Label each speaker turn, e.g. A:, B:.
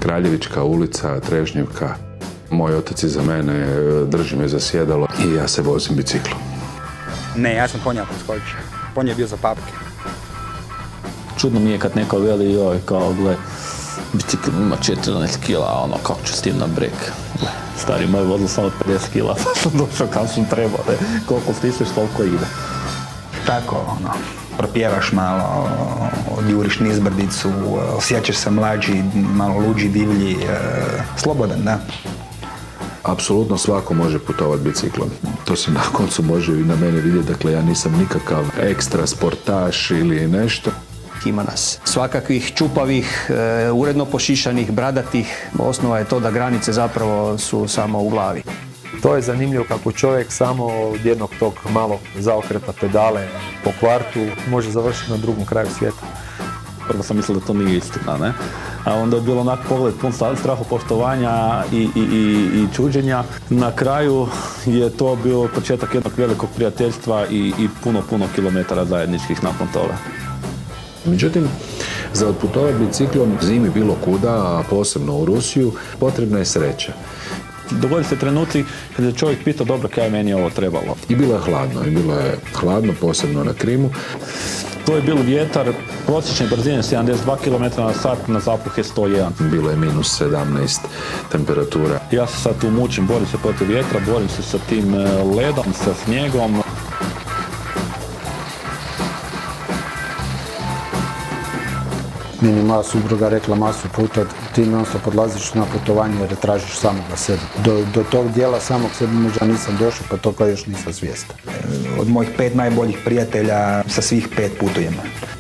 A: Kraljevička ulica, Trežnjevka. Moj otac iza mene drži me za sjedalo i ja se vozim biciklom.
B: Ne, ja sam ponija preskočio. Ponija je bio za papke.
C: Čudno mi je kad neko veli, joj, kao, gle, bicikl ima 14 kila, ono, kako ću s tim na brek. Stari moj vozil samo 50 kila, pa sam došao kam sam trebao, ne? Koliko stisneš, toliko ide.
B: Tako, ono, propjevaš malo, odjuriš nizbrdicu, osjećaš se mlađi, malo luđi, divlji, slobodan, da.
A: Apsolutno svako može putovati biciklom. To se na koncu može i na mene vidjeti, dakle ja nisam nikakav ekstra sportaš ili nešto.
D: Ima nas svakakvih čupavih, uredno pošišanih, bradatih. Osnova je to da granice zapravo su samo u glavi.
E: To je zanimljivo kako čovjek samo od jednog tog malo zaokreta pedale po kvartu može završiti na drugom kraju svijeta.
C: Prvo sam mislio da to nije istina, ne? A onda je bilo onak pogled pun strahopoštovanja i čuđenja. Na kraju je to bio početak jednog velikog prijateljstva i puno kilometara zajedničkih nakon toga.
A: Međutim, za otputovati biciklom zimi bilo kuda, a posebno u Rusiju, potrebna je sreća.
C: Dogodi se trenuci kada je čovjek pitao, dobro, kaj je meni ovo trebalo.
A: I bilo je hladno, posebno na Krimu.
C: To je bio vjetar prosječne brzine 72 km/h, na zapuh je 101.
A: Bilo je -17 temperatura.
C: Ja se sad tu mučim, borim se protiv vjetra, borim se sa tim ledom, sa snijegom.
F: Meni moja supruga rekla masu puta, ti non-stop odlaziš na putovanje jer tražiš samoga sebe. Do tog dijela samog sebe možda nisam došao, pa toga još nisam svjestan.
B: Od mojih 5 najboljih prijatelja sa svih 5 putujemo.